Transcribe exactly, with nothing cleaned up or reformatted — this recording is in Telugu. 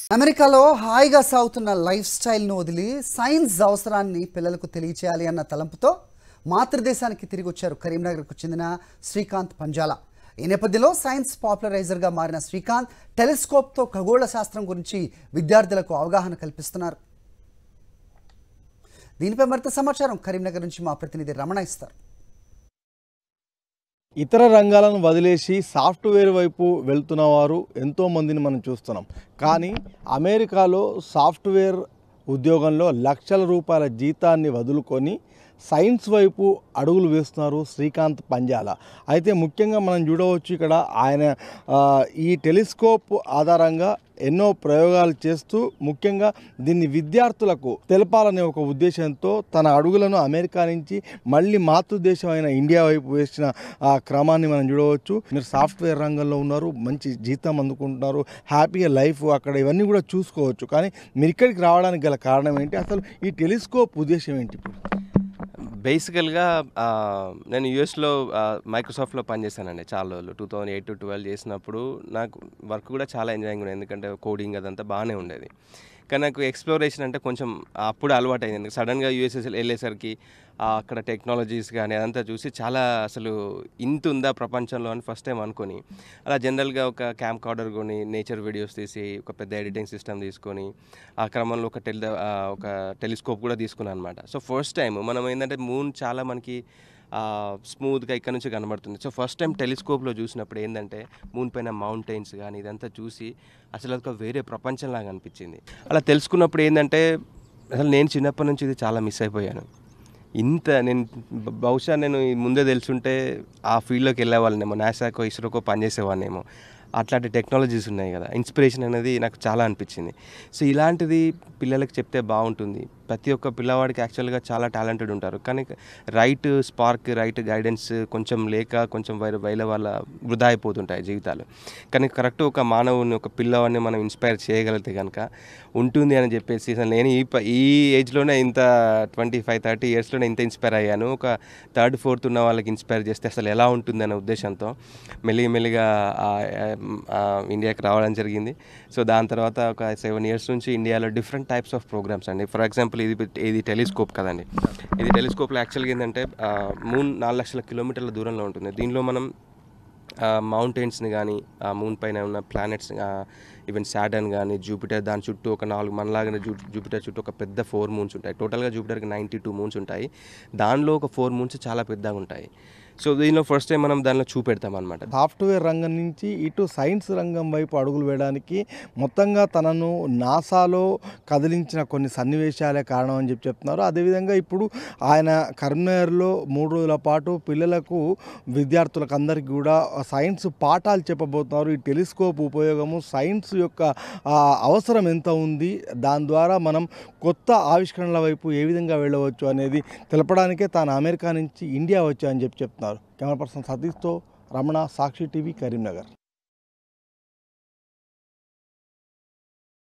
అమెరికాలో హాయిగా సాగుతున్న లైఫ్ స్టైల్ను వదిలి సైన్స్ అవసరాన్ని పిల్లలకు తెలియచేయాలి అన్న తలంపుతో మాతృదేశానికి తిరిగి వచ్చారు కరీంనగర్కు చెందిన శ్రీకాంత్ పంజాల. ఈ నేపథ్యంలో సైన్స్ పాపులరైజర్గా మారిన శ్రీకాంత్ టెలిస్కోప్తో ఖగోళ శాస్త్రం గురించి విద్యార్థులకు అవగాహన కల్పిస్తున్నారు. దీనిపై మరింత సమాచారం కరీంనగర్ నుంచి మా ప్రతినిధి రమణ ఇస్తారు. ఇతర రంగాలను వదిలేసి సాఫ్ట్వేర్ వైపు వెళ్తున్న వారు ఎంతోమందిని మనం చూస్తున్నాం. కానీ అమెరికాలో సాఫ్ట్వేర్ ఉద్యోగంలో లక్షల రూపాయల జీతాన్ని వదులుకొని సైన్స్ వైపు అడుగులు వేస్తున్నారు శ్రీకాంత్ పంజాల. అయితే ముఖ్యంగా మనం చూడవచ్చు ఇక్కడ ఆయన ఈ టెలిస్కోప్ ఆధారంగా ఎన్నో ప్రయోగాలు చేస్తూ ముఖ్యంగా దీన్ని విద్యార్థులకు తెలపాలనే ఒక ఉద్దేశంతో తన అడుగులను అమెరికా నుంచి మళ్ళీ మాతృదేశం అయిన ఇండియా వైపు వేసిన ఆ క్రమాన్ని మనం చూడవచ్చు. మీరు సాఫ్ట్వేర్ రంగంలో ఉన్నారు, మంచి జీతం అందుకుంటున్నారు, హ్యాపీగా లైఫ్ అక్కడ ఇవన్నీ కూడా చూసుకోవచ్చు. కానీ మీరు ఇక్కడికి రావడానికి గల కారణం ఏంటి? అసలు ఈ టెలిస్కోప్ ఉద్దేశం ఏంటి? ఇప్పుడు బేసికల్గా నేను యూఎస్లో మైక్రోసాఫ్ట్లో పనిచేశానండి చాలా రోజులు. Two thousand eight to twelve చేసినప్పుడు నాకు వర్క్ కూడా చాలా ఎంజాయింగ్ ఉండేది, ఎందుకంటే కోడింగ్ అదంతా బాగానే ఉండేది. కానీ నాకు ఎక్స్ప్లోరేషన్ అంటే కొంచెం అప్పుడు అలవాటు అయింది. ఎందుకంటే సడన్గా యూఎస్ఎస్ వెళ్ళేసరికి అక్కడ టెక్నాలజీస్ కానీ అదంతా చూసి చాలా అసలు ఇంత ఉందా ప్రపంచంలో అని ఫస్ట్ టైం అనుకొని అలా జనరల్గా ఒక క్యాంప్ కార్డర్ కొని నేచర్ వీడియోస్ తీసి ఒక పెద్ద ఎడిటింగ్ సిస్టమ్ తీసుకొని ఆ క్రమంలో ఒక టెలి ఒక టెలిస్కోప్ కూడా తీసుకున్నాను అనమాట. సో ఫస్ట్ టైం మనం ఏంటంటే మూన్ చాలా మనకి స్మూత్గా ఇక్కడ నుంచి కనబడుతుంది. సో ఫస్ట్ టైం టెలిస్కోప్లో చూసినప్పుడు ఏంటంటే మూన్ పైన మౌంటైన్స్ కానీ ఇదంతా చూసి అసలు ఒక వేరే ప్రపంచంలాగా అనిపించింది. అలా తెలుసుకున్నప్పుడు ఏంటంటే అసలు నేను చిన్నప్పటి నుంచి ఇది చాలా మిస్ అయిపోయాను. ఇంత నేను బహుశా నేను ముందే తెలుసుంటే ఆ ఫీల్డ్లోకి వెళ్ళేవాళ్ళనేమో, నాసాకో ఇస్రోకో పనిచేసేవాడినేమో. అట్లాంటి టెక్నాలజీస్ ఉన్నాయి కదా, ఇన్స్పిరేషన్ అనేది నాకు చాలా అనిపించింది. సో ఇలాంటిది పిల్లలకి చెప్తే బాగుంటుంది. ప్రతి ఒక్క పిల్లవాడికి యాక్చువల్గా చాలా టాలెంటెడ్ ఉంటారు, కానీ రైట్ స్పార్క్ రైట్ గైడెన్స్ కొంచెం లేక కొంచెం వైర వైల వల్ల వృధా అయిపోతుంటాయి జీవితాలు. కానీ కరెక్ట్ ఒక మానవుని ఒక పిల్లవాడిని మనం ఇన్స్పైర్ చేయగలిగితే కనుక ఉంటుంది అని చెప్పేసి నేను ఈ ఈ ఏజ్లోనే ఇంత ట్వంటీ ఫైవ్ థర్టీ ఇయర్స్లోనే ఇంత ఇన్స్పైర్ అయ్యాను. ఒక థర్డ్ ఫోర్త్ ఉన్న వాళ్ళకి ఇన్స్పైర్ చేస్తే అసలు ఎలా ఉంటుంది అనే ఉద్దేశంతో మెల్లిగా మెల్లిగా ఇండియాకి రావడం జరిగింది. సో దాని తర్వాత ఒక సెవెన్ ఇయర్స్ నుంచి ఇండియాలో డిఫరెంట్ టైప్స్ ఆఫ్ ప్రోగ్రామ్స్ అండి. ఫర్ ఎగ్జాంపుల్ ఇది ఇది టెలిస్కోప్ కదండి. ఇది టెలిస్కోప్లో యాక్చువల్గా ఏంటంటే మూన్ నాలుగు లక్షల కిలోమీటర్ల దూరంలో ఉంటుంది. దీనిలో మనం మౌంటైన్స్ని కానీ ఆ మూన్ పైన ఉన్న ప్లానెట్స్ ఈవెన్ సాటర్న్ కానీ జూపిటర్ దాని చుట్టూ ఒక నాలుగు మనలాగానే జూ జూపిటర్ చుట్టూ ఒక పెద్ద ఫోర్ మూన్స్ ఉంటాయి. టోటల్గా జూపిటర్కి నైంటీ టూ మూన్స్ ఉంటాయి. దానిలో ఒక ఫోర్ మూన్స్ చాలా పెద్దగా ఉంటాయి. సో దీనిలో ఫస్ట్ టైం మనం దానిలో చూపెడతాం అనమాట. సాఫ్ట్వేర్ రంగం నుంచి ఇటు సైన్స్ రంగం వైపు అడుగులు వేయడానికి మొత్తంగా తనను నాసాలో కదిలించిన కొన్ని సన్నివేశాలే కారణం అని చెప్పి చెప్తున్నారు. అదేవిధంగా ఇప్పుడు ఆయన కరీంనగర్లో మూడు రోజుల పాటు పిల్లలకు విద్యార్థులకు అందరికీ కూడా సైన్స్ పాఠాలు చెప్పబోతున్నారు. ఈ టెలిస్కోప్ ఉపయోగము, సైన్స్ యొక్క అవసరం ఎంత ఉంది, దాని ద్వారా మనం కొత్త ఆవిష్కరణల వైపు ఏ విధంగా వెళ్ళవచ్చు అనేది తెలపడానికే తాను అమెరికా నుంచి ఇండియా వచ్చా అని చెప్పి చెప్తున్నారు. కెమెరా పర్సన్ సతీష్తో రమణ, సాక్షి టీవీ, కరీంనగర్.